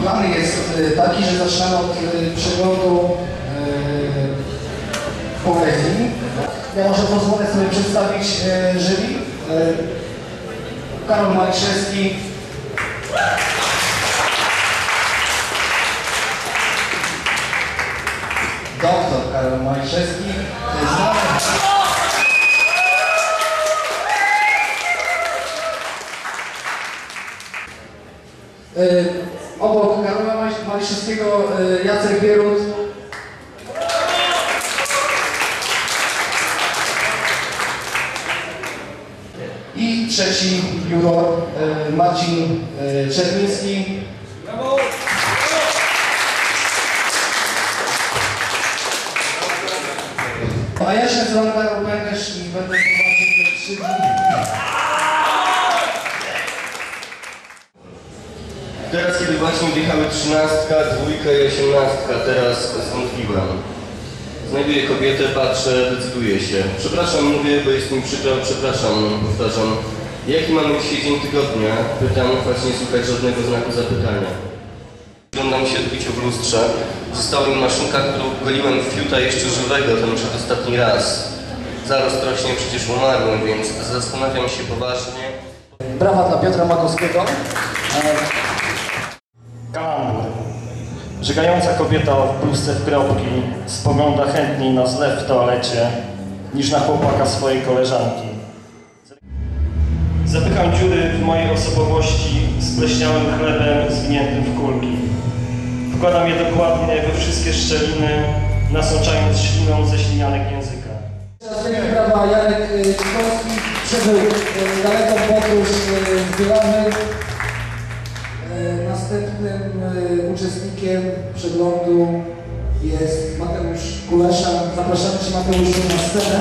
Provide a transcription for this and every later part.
Plan jest taki, że zaczynamy od przeglądu poezji. Ja może pozwolę sobie przedstawić jury. Karol Maliszewski, doktor Karol Maliszewski, znany. Obok Karola Maliszewskiego Jacek Bierut. I trzeci juror Marcin Czerwiński. Brawo! A ja się nazywam Karol Będziesz i będę prowadził te 3 dni. Teraz, kiedy właśnie wjechały 13, 2 i 18, teraz zwątpiłem. Znajduję kobietę, patrzę, decyduję się. Przepraszam, mówię, bo jest mi przykro, przepraszam, powtarzam. Jaki mamy dzisiaj dzień tygodnia? Pytam, choć nie słychać żadnego znaku zapytania. Wyglądam się odbicie w lustrze. Została mi maszynka, którą goliłem fiuta jeszcze żywego ten przedostatni raz. Zaraz rośnie, przecież umarłem, więc zastanawiam się poważnie. Brawa dla Piotra Makowskiego. Kalambur. Żegająca kobieta w bluzce w kropki spogląda chętniej na zlew w toalecie niż na chłopaka swojej koleżanki. Zapycham dziury w mojej osobowości spleśniałym chlebem zwiniętym w kulki. Wkładam je dokładnie we wszystkie szczeliny, nasączając śliną ze ślinianek języka. Teraz wielkie brawa Jarek Cikowski. Przebył daleką podróż z Bielawy. Następnym uczestnikiem przeglądu jest Mateusz Kulesza. Zapraszamy Cię, Mateuszu, na scenę.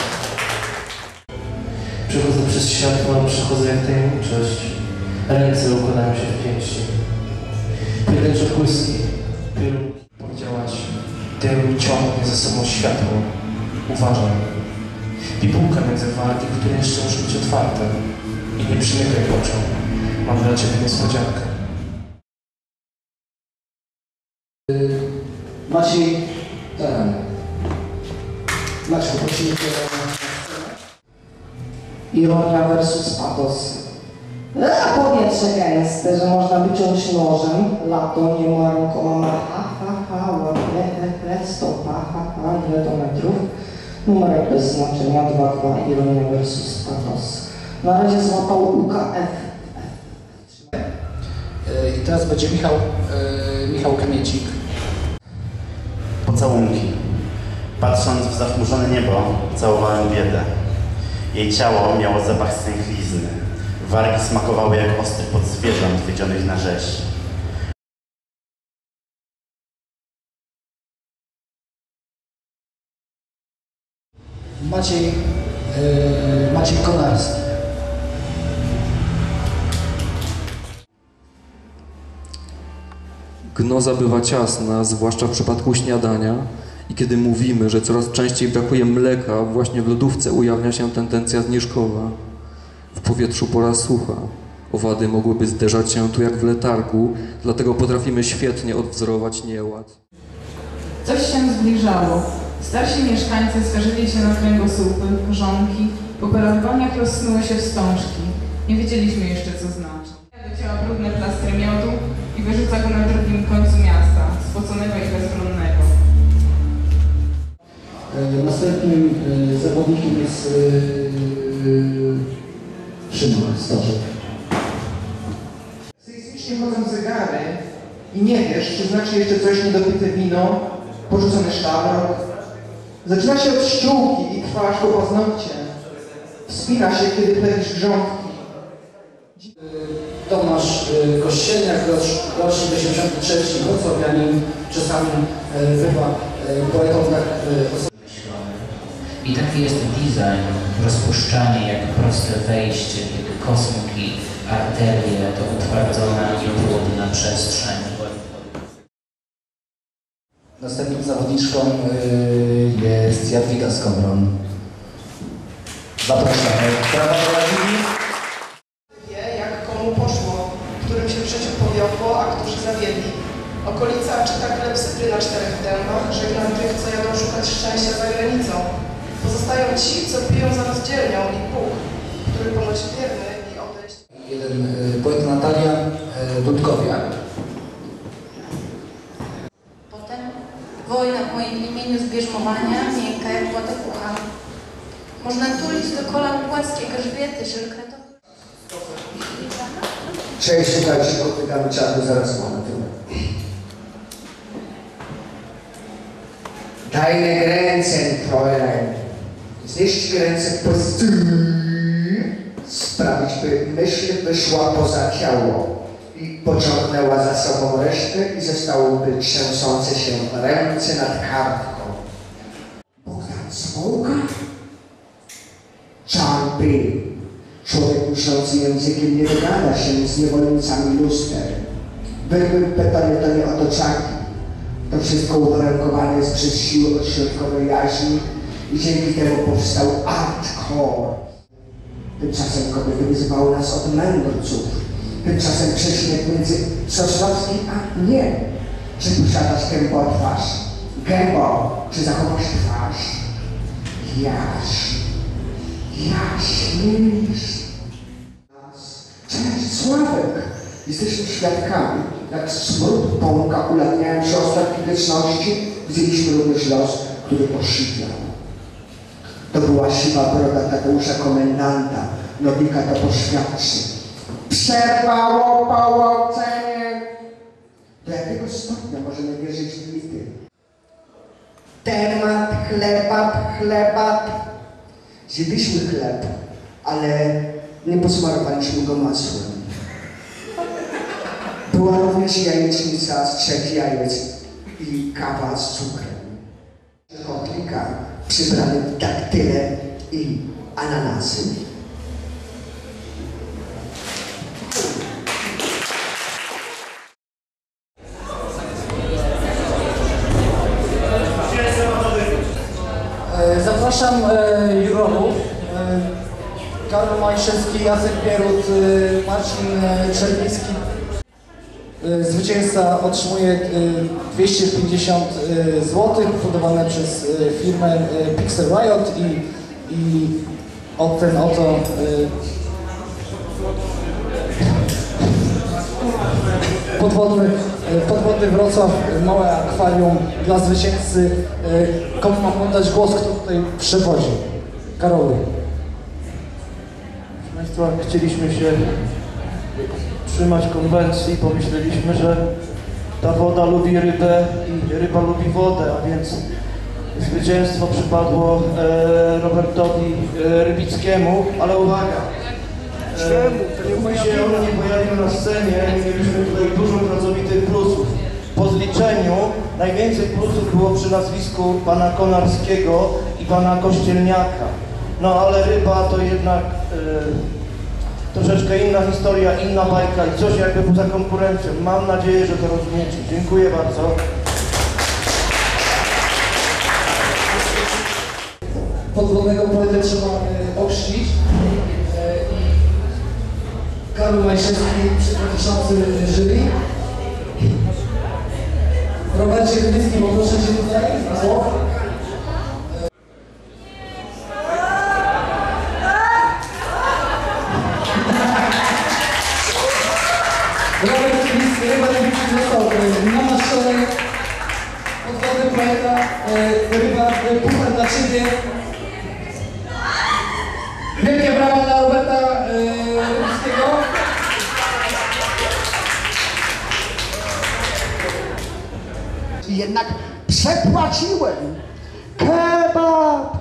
Przechodzę przez światło, przechodzę jak tajemniczość. Ręce układają się w pięści. Pojedyncze błyski, pieluki. Powiedziałaś, dym ciągnie ze sobą światło. Uważaj. Bibułka między wargi, które jeszcze muszą być otwarte. I nie przymykaj pociąg. Mam dla Ciebie niespodziankę. Maciej Taran. Maciej, prosimy Cię na scenę. Ironia versus patos. A powietrze gęste, że można wyciąć nożem. Lato nie ma rękoma ma ładne, stopa, ile to metrów. Numerek bez znaczenia, 2-2, ironia versus patos. Na razie złapał UKF. I teraz będzie Michał Kamiecik. Pocałunki. Patrząc w zachmurzone niebo, całowałem biedę. Jej ciało miało zapach stęchlizny. Wargi smakowały jak ostry pot zwierząt wiedzionych na rzeź. Maciej Konarski. Gnoza bywa ciasna, zwłaszcza w przypadku śniadania i kiedy mówimy, że coraz częściej brakuje mleka, właśnie w lodówce ujawnia się tendencja zniżkowa. W powietrzu pora sucha. Owady mogłyby zderzać się tu jak w letargu, dlatego potrafimy świetnie odwzorować nieład. Coś się zbliżało. Starsi mieszkańcy skarżyli się na kręgosłupy, korzonki, po operowaniach rozsnuły się wstążki. Nie wiedzieliśmy jeszcze, co znaczy. Wycięła brudne plastry miodu i wyrzuca go na drugim końcu miasta, spoconego i bezbronnego. Następnym zawodnikiem jest Szymon Stożek. Sejsmicznie chodzą zegary i nie wiesz, czy znaczy jeszcze coś niedopite wino, porzucony szlafrok. Zaczyna się od ściółki i trwa aż po paznokcie. Wspina się, kiedy plewisz grządki. Tomasz Kościelniak, rocznik 83, wrocławianin, czasami bywa poetą tak I taki jest design, rozpuszczanie jak proste wejście, kiedy kosmok i arterie to utwardzona i płodna przestrzeń. Następną zawodniczką jest Jadwiga Skowron. Zapraszamy. Brawa dla Jadwigi. Wie, jak komu poszło, którym się w życiu powiodło, a którzy zawiedli. Okolica czyta klepsydry na 4 dębach, żegnam tych, co jadą szukać szczęścia za granicą. Pozostają ci, co piją za rozdzielnią i Bóg, który ponoć wierny i odejść. Jeden poeta Natalia Dudkowiak. Potem wojna w moim imieniu zbierzmowania, miękka jak płatakucha. Można tulić do kolan płaskie grzbiety szylkretowe. Cześć, słuchajcie, odpytamy czarny, zaraz momentu. Deine Grenzen, Fräulein. Znieść Grenzen po sprawić, by myśl wyszła poza ciało i pociągnęła za sobą resztę i zostałyby trzęsące się ręce nad kartką. Bogdan Smołka? John B. Człowiek myślący językiem nie dogada się z niewolnicami luster. Wyrwy pytanie to nie otoczaki. To wszystko uwarunkowane jest przez siły ośrodkowej jaźni i dzięki temu powstał hardcore. Tymczasem kobiety wyzywały nas od mędrców. Tymczasem przecinek między Sosnowskim a nie. Czy posiadasz gębę twarz? Gębo, czy zachowasz twarz? Jaśnisz. Cześć, Sławek! Jesteśmy świadkami, jak smród pąka ulatniają się ostatnie wieczności. Widzieliśmy również los, który osiwiał. To była siwa broda Tadeusza Komendanta. Nowika to poświadczy. Przerwało połączenie! Do jakiego stopnia możemy wierzyć w mity? Temat chleba. Zjedliśmy chleb, ale nie posmarowaliśmy go masłem. Była również jajecznica z 3 jajec i kawa z cukrem. Kotlika przybrany w daktyle i ananasy. Zapraszam jurorów. Karol Majszewski, Jacek Pierut, Marcin Czerwiński. Zwycięzca otrzymuje 250 zł fundowane przez firmę Pixel Riot i ten oto podwodny Wrocław, małe akwarium dla zwycięzcy. Komu mam oddać głos, kto tutaj przewodzi? Karolu. Proszę Państwa, chcieliśmy się trzymać konwencji, pomyśleliśmy, że ta woda lubi rybę i ryba lubi wodę, a więc zwycięstwo przypadło Robertowi Rybickiemu, ale uwaga! Póki się on nie pojawił na scenie, mieliśmy tutaj dużo pracowitych plusów. Po zliczeniu najwięcej plusów było przy nazwisku pana Konarskiego i pana Kościelniaka. No ale ryba to jednak troszeczkę inna historia, inna bajka i coś jakby poza konkurencją. Mam nadzieję, że to rozumiecie. Dziękuję bardzo. Podwodnego poetę trzeba ochrzcić. Karol Majszewski, przewodniczący jury. Robercie Rybicki, poproszę Cię tutaj na słowo. Robert Rybicki został namaszczony. Podwodny poeta, ryba, puchar dla Ciebie. Wielkie brawa dla Roberta Rybickiego. Jednak przepłaciłem. Kebab!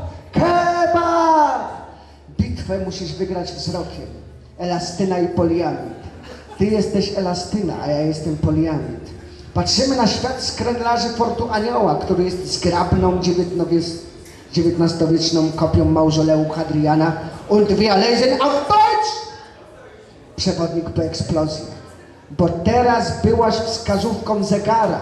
Bitwę musisz wygrać wzrokiem. Elastyna i poliamid. Ty jesteś elastyna, a ja jestem poliamid. Patrzymy na świat z kręglarzy Fortu Anioła, który jest zgrabną XIX-wieczną kopią mauzoleum Hadriana und wir lesen auf Deutsch! Przewodnik po eksplozji. Bo teraz byłaś wskazówką zegara.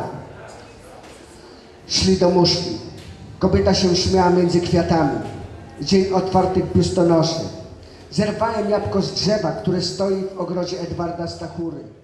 Szli do muszli. Kobieta się śmiała między kwiatami. Dzień otwartych biustonoszy. Zerwałem jabłko z drzewa, które stoi w ogrodzie Edwarda Stachury.